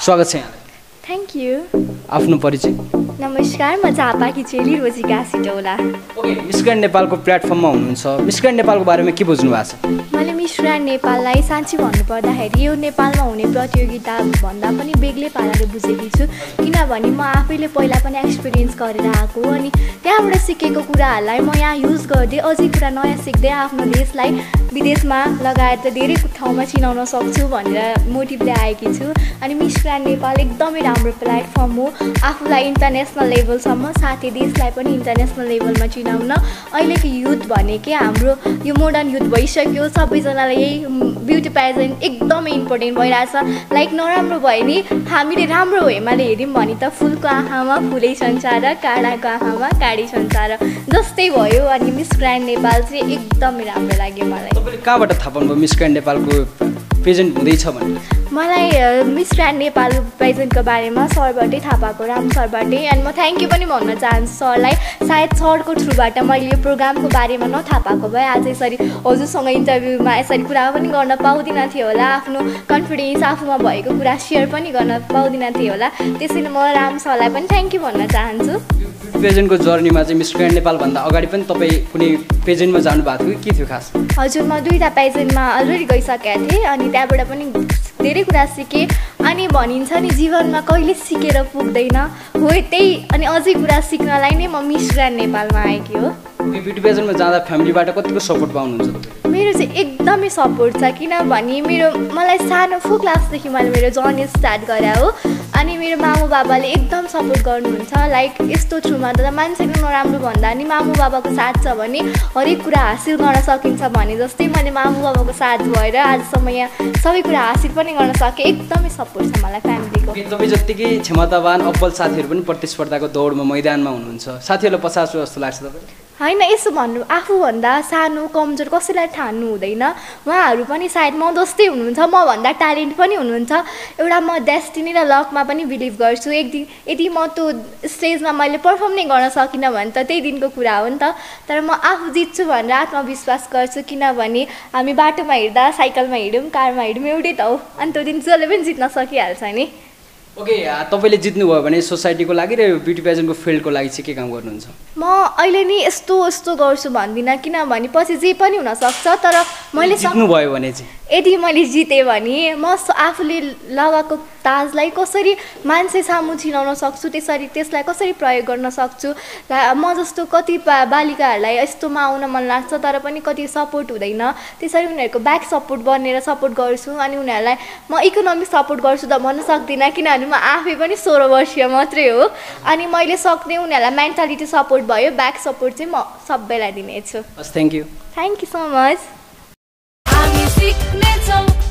स्वागत छ यहाँलाई। Thank you. आफ्नो परिचय? नमस्कार, म झापाकी चेली Rojika Sitaula. Okay, miss grand नेपालको प्लेटफर्ममा हुनुहुन्छ। मिस ग्रान्ड नेपालको बारेमा के बुझ्नु भएको छ? मैले मिस ग्रान्ड नेपाललाई साँच्ची भन्नुपर्दाखेरि यो नेपालमा हुने प्रतियोगिता भन्दा पनि बेग्लै पाराले बुझेकी छु, किनभने म आफैले पहिला पनि एक्सपिरियन्स गरेर आएको अनि त्यहाँबाट सिकेको कुराहरूलाई म यहाँ युज गर्दै अझै कुरा नयाँ सिक्दै आफ्नो देशलाई विदेशमा लगायत धेरै ठाउँमा चिनाउन सक्छु भनेर मोटिभले आएकी छु। अनि मिस ग्रान्ड नेपाल एकदमै राम्रो प्लेटफर्म हो आफूलाई इन्टरनेसनल लेभलसम्म, साथै देशलाई पनि इन्टरनेसनल लेभलमा चिनाउन। अहिलेको युथ भनेकै हाम्रो यो मोडर्न युथ भइसक्यो, सबैजनालाई यही ब्युटी पेजेन्ट एकदमै इम्पोर्टेन्ट भइरहेछ। लाइक नराम्रो भयो नि हामीले राम्रो हेमाले हेऱ्यौँ भने त फुलको आँखामा फुलै संसार, काँडाको आँखामा काँडै संसार जस्तै भयो। अनि मिस ग्रान्ड नेपाल चाहिँ एकदमै राम्रो लाग्यो मलाई। तपाईँले कहाँबाट थाहा पाउनुभयो मिस ग्रान्ड नेपालको पेजेन्ट हुँदैछ भने? मलाई मिस ग्रान्ड नेपाल पेजेन्टको बारेमा सरबाटै थाहा पाएको, राम सरबाटै। अनि म थ्याङ्क यू पनि भन्न चाहन्छु सरलाई। सायद सरको थ्रुबाट मैले यो प्रोग्रामको बारेमा नथाहा पाएको भए आज यसरी हजुरसँग इन्टरभ्यूमा यसरी कुरा पनि गर्न पाउँदिनँ थियो होला, आफ्नो कन्फिडेन्स आफूमा भएको कुरा सेयर पनि गर्न पाउँदिनँ थियो होला। त्यसैले म राम सरलाई पनि थ्याङ्क यू भन्न चाहन्छु। पेजेन्टको जर्नीमा चाहिँ मिस ग्रान्ड नेपालभन्दा अगाडि पनि तपाईँ कुनै पेजेन्टमा जानुभएको थियो, के थियो खास? हजुर, म 2टा पेजेन्टमा अलरेडी गइसकेको थिएँ अनि त्यहाँबाट पनि धेरै कुरा सिकेँ। अनि भनिन्छ नि जीवनमा कहिले सिकेर पुग्दैन हो, त्यही अनि अझै कुरा सिक्नलाई नै म मिस ग्रान्ड नेपालमा आएकी हो। ब्युटी पेजेन्टमा जाँदा फ्यामिलीबाट कतिको सपोर्ट पाउनुहुन्छ तपाईँ? मेरो चाहिँ एकदमै सपोर्ट छ, किनभने मलाई सानो क्लासदेखि मैले मेरो जर्नी स्टार्ट गरेँ हो। अनि मेरो मामु बाबाले एकदम सपोर्ट गर्नुहुन्छ। लाइक यस्तो थ्रुमा त मान्छेले नराम्रो भन्दा नि मामु बाबाको साथ छ भने हरेक कुरा हासिल गर्न सकिन्छ भने जस्तै मैले मामु बाबाको साथ भएर आजसम्म यहाँ सबै कुरा हासिल पनि गर्न सकेँ। एकदमै सपोर्ट छ मलाई फ्यामिलीको। तपाईँ जत्तिकै क्षमतावान अब्बल साथीहरू पनि प्रतिस्पर्धाको दौडमा मैदानमा हुनुहुन्छ, साथीहरूलाई पचास जस्तो लाग्छ तपाईँ? होइन, यसो भन्नु आफूभन्दा सानो कमजोर कसैलाई ठान्नु हुँदैन। उहाँहरू पनि सायद म जस्तै हुनुहुन्छ, मभन्दा ट्यालेन्ट पनि हुनुहुन्छ। एउटा म डेस्टिनी र लकमा पनि बिलिभ गर्छु। एक दिन यदि म त्यो स्टेजमा मैले पर्फर्म नै गर्न सकिनँ भने त त्यही दिनको कुरा हो नि त। तर म आफू जित्छु भनेर आत्मविश्वास गर्छु, किनभने हामी बाटोमा हिँड्दा साइकलमा हिँड्यौँ कारमा हिँड्यौँ एउटै त हो, अनि त्यो दिन जसले पनि जित्न सकिहाल्छ नि। ओके, तपाईँले जित्नुभयो भने सोसाइटीको लागि र यो ब्युटी पेजेन्टको फिल्डको लागि चाहिँ के काम गर्नुहुन्छ? म अहिले नि यस्तो गर्छु भन्दिनँ, किनभने पछि जे पनि हुनसक्छ। तर मैले जित्नुभयो भने चाहिँ यदि मैले जितेँ भने म आफूले लगाएको ताजलाई कसरी मान्छे सामु चिनाउन सक्छु, त्यसलाई कसरी प्रयोग गर्न सक्छु। म जस्तो कति बालिकाहरूलाई यस्तोमा आउन मन लाग्छ तर पनि कति सपोर्ट हुँदैन, त्यसरी उनीहरूको ब्याक सपोर्ट बनेर सपोर्ट गर्छु। अनि उनीहरूलाई म इकोनोमिक सपोर्ट गर्छु त भन्न सक्दिनँ, किनभने म आफै पनि 16 वर्षीय मात्रै हो। अनि मैले सक्ने उनीहरूलाई मेन्टालिटी सपोर्ट भयो, ब्याक सपोर्ट चाहिँ म सबैलाई दिनेछु। Thank you. Thank you so much. हामी सिक्नेछौँ